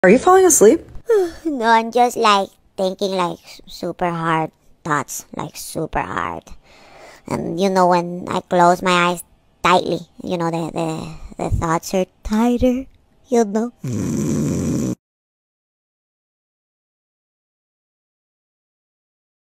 Are you falling asleep? No, I'm just like thinking like super hard thoughts, like super hard. And when I close my eyes tightly, the thoughts are tighter, you know.